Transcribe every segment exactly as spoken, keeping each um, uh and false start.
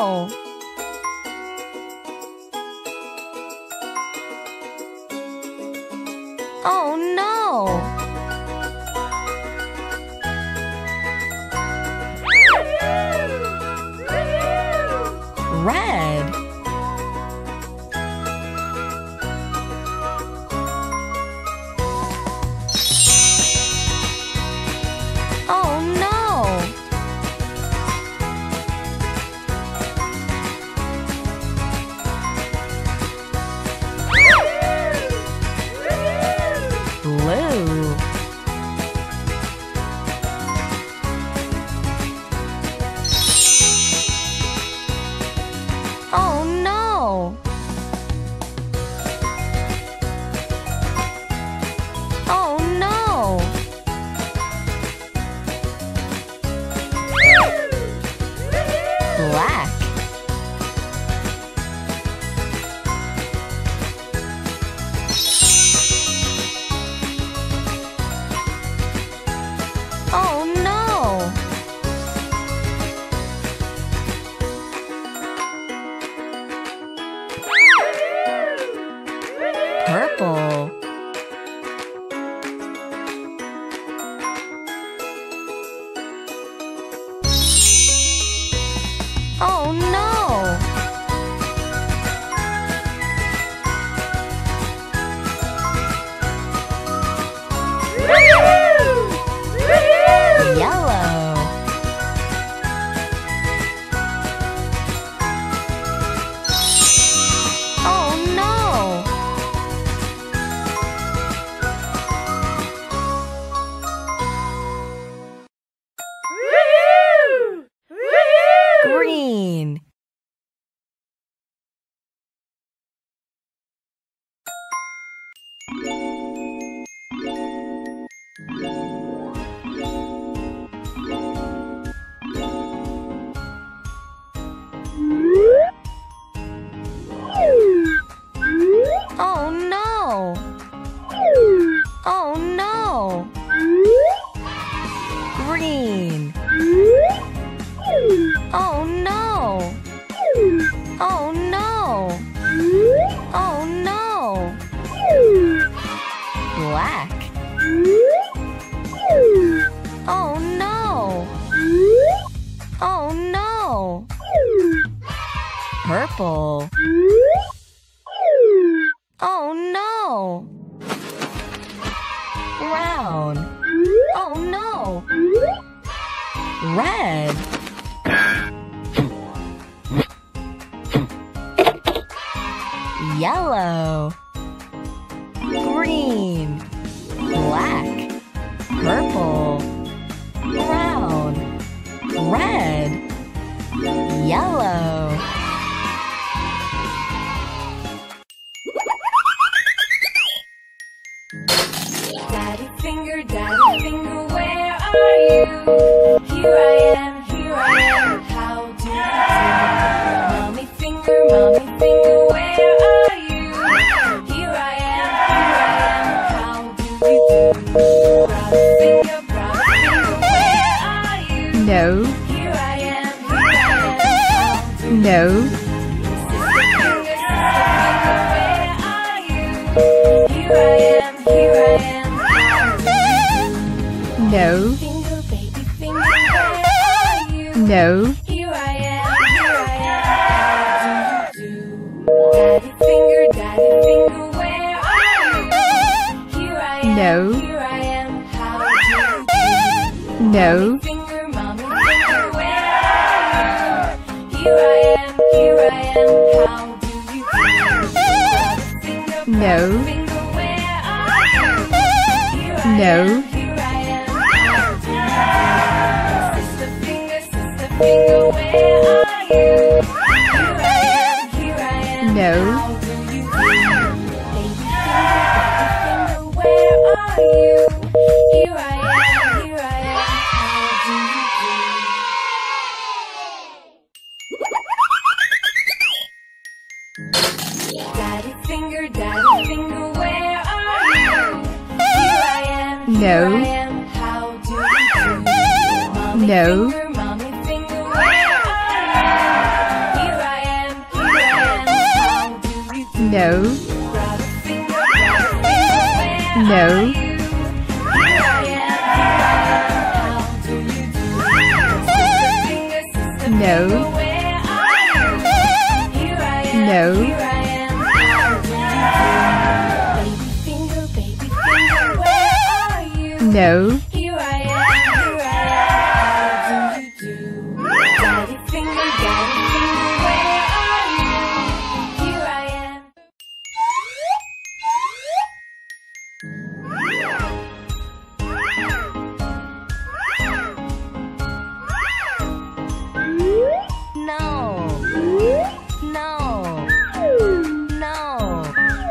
no! Oh no! Red. Oh no! Blue. Oh no! Oh no! Black. Oh no! Purple. Oh no! Yellow. Oh no! Green. Oh no! Oh no! Green. Oh no! Oh no! Oh no! Black. Oh no! Oh no! Purple. Oh no! Brown. Oh no! Red. Yellow. Green. Black. Purple. Brown. Red. Yellow. Daddy finger, daddy finger, where are you? Here I am, here I am, how do you do? Mommy finger, mommy finger, where are you? Here I am, here I am, how do you do? Brother finger, brother finger, where are you? No. Here I am, here I am, how do you do? No. Sister finger, sister finger, where are you? Here I am, here I am. No. Finger, baby finger, where are you? No. Here I am, here I am, how do you do? Daddy finger, daddy finger, where are you? Here I am, No. here I am, how do you do? No. Mommy finger, mommy finger, where are you? Here I am, here I am, how do you do? Brother finger, No. brother finger, where are you? Here I No. am, here I am, how do you do? Sister finger, sister finger, where are you? Here I am, here I am, No. how do you do? Baby finger, baby finger, where are you? Here I am, here I am, how do you do? Daddy finger, daddy finger, where are you? Here I am, here No. I am, how do you do? Mommy No. finger, mommy finger, where are you? No. Grab a finger, grab a finger, where No. are you? Here I am, here I am, how do you do? Sister finger, sister No. finger, where are you? Here I am, No. here I am, how do you do? Baby finger, baby finger, where are you? No. Here I am, here I am, how do you do? Daddy finger, daddy finger, where are you? Here I am. No. No. No.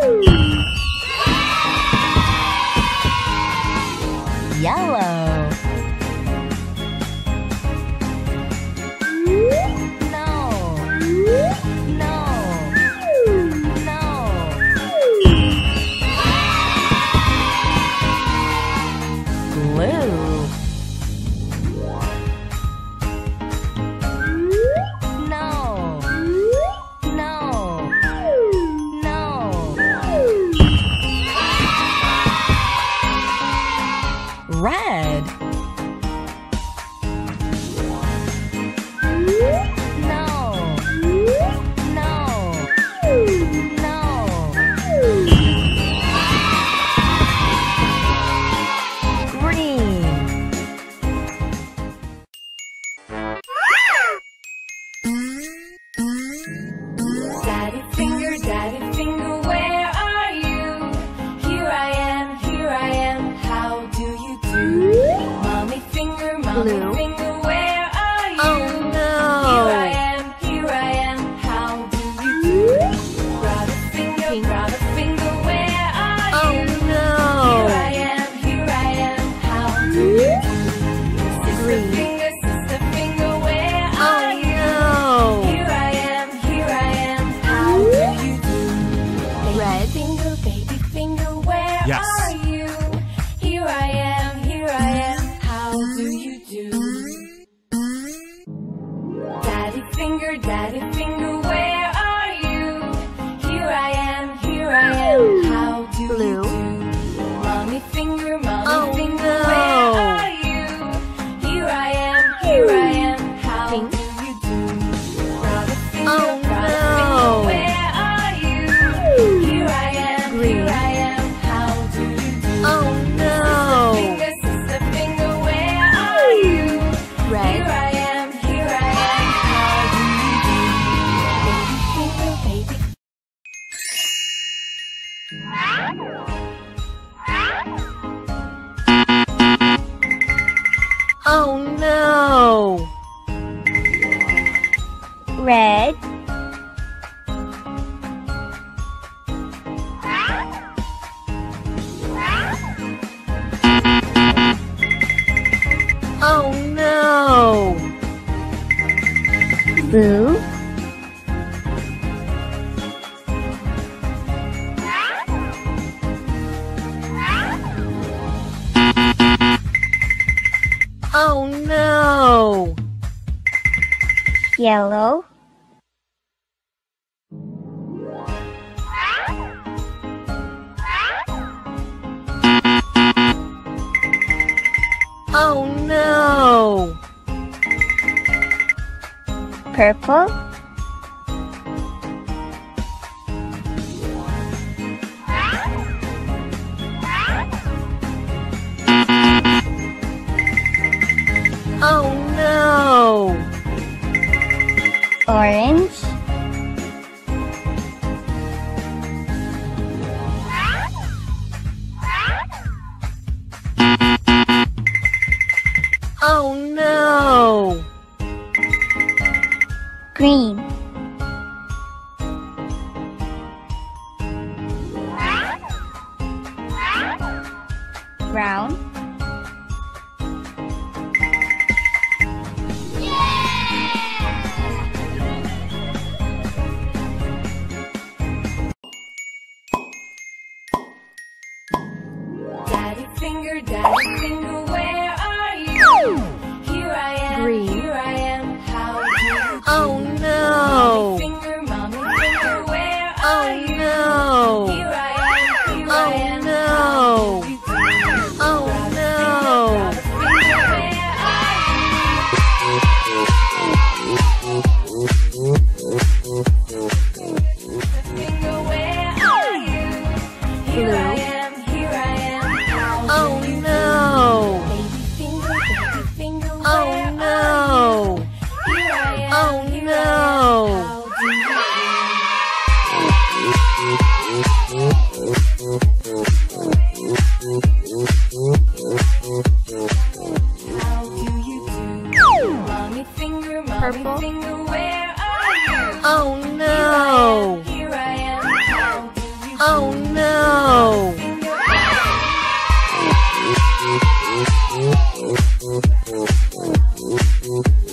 Yellow. No. No. No. Blue. No. No. No. Red. No. No. No. Green. Daddy finger, daddy finger, where are you? Here I am, here I am, how do you do? Mommy finger, mommy Blue. finger, where are you? Oh Here I no. am, here I am, how do you do? Grab a finger, Pink. grab a finger, where are Oh you? Here no. I am, here I am, how do you do? Sister Green. finger, sister finger, where are Oh you? no. Here I am, here I am, how do you do? Baby Red. finger, baby finger, where Yes. are you? Here I am, here I am, how do you do? Daddy finger, daddy finger, where are you? Here I am, here I am, how do you Blue. do? Mommy finger, mommy Oh, finger, no. where are you? Here I am, here I am, how Pink. do you do? Grab a finger, Oh, grab a no. finger, where are you? Here I am, Green. here I am, how do you do? Oh no. Finger, sister finger, where are you? Here Red. I am, here I am, how do you do? Baby finger, baby. Oh no. Red. Oh no. Blue. Oh no. Yellow. Oh no. Purple. Oh no. Orange. Oh no. Green. Brown. Daddy finger, daddy finger, where are you? Here I am, Green. here I am, how do you do? Oh no. finger, where are you? Oh no! Here I am, how do you Oh no! finger?